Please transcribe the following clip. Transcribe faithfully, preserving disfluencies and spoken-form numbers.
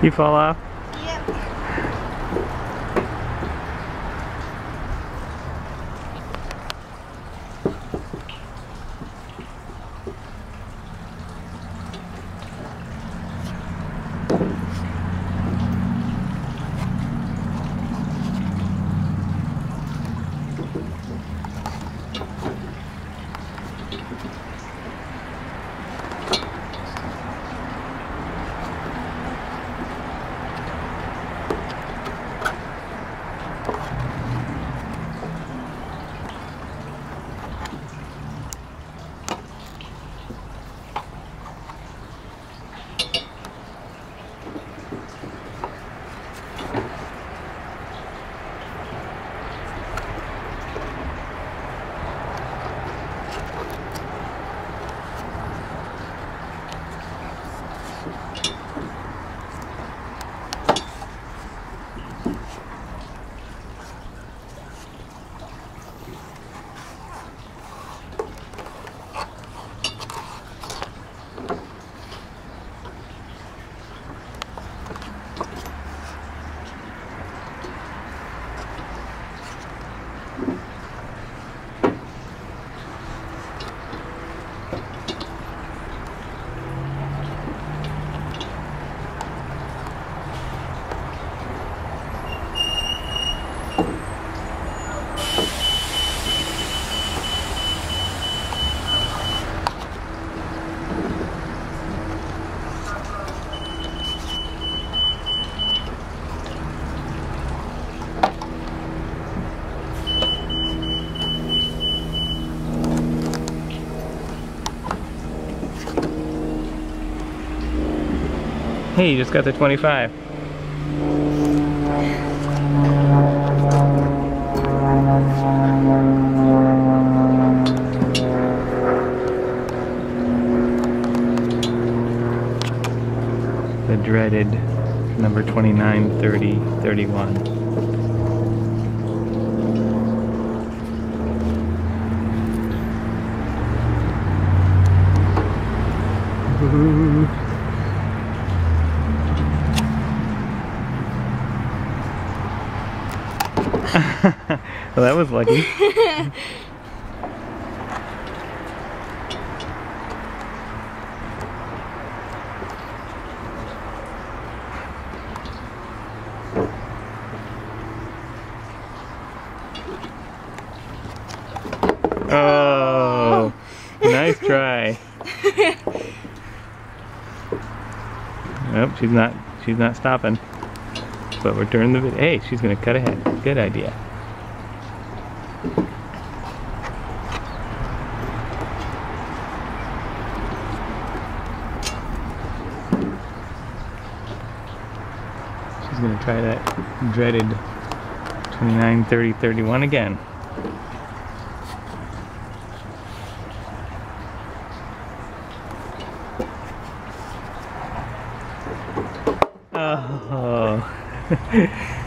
You fall off? Yep. Hey, you just got the twenty-five. The dreaded number twenty-nine, thirty, thirty-one. Ooh. Well, that was lucky. Oh, nice try. Nope, she's not. She's not stopping. But we're turning the video. Hey, she's gonna cut ahead. Good idea. She's gonna try that dreaded twenty-nine, thirty, thirty-one again. Oh.